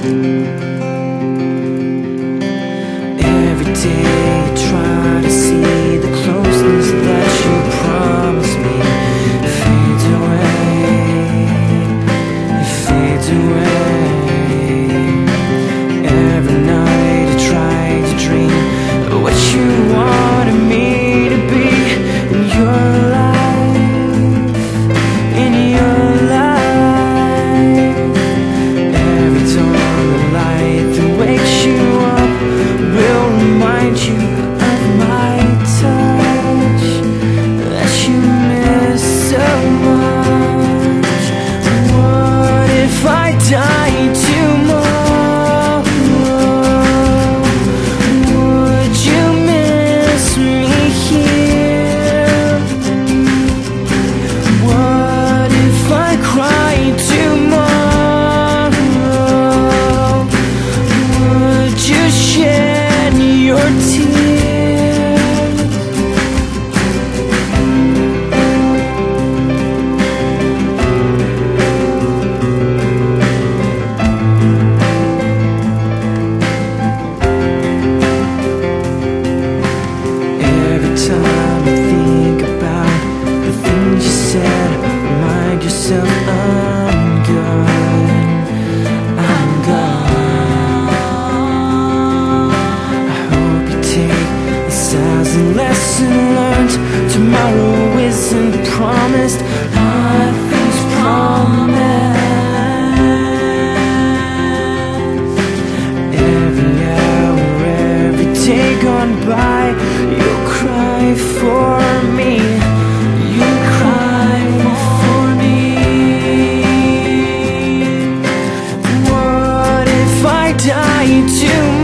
Every day I try to see the closeness that you promised me. It fades away, it fades away. Every night I try to dream of what you wanted me to be in your life, in your life. Every dawn the light that wakes you up will remind you of my touch that you miss so much. What if I die tomorrow? Would you miss me here? What if I cry tomorrow? Would you shed your tears? Every time I think about the things you said, remind yourself I'm gone, I'm gone. I hope you take this as a lesson learned. Tomorrow isn't promised, nothing's promised. Every hour, every day gone by, you'll cry for me, you cry for me. What if I die tomorrow?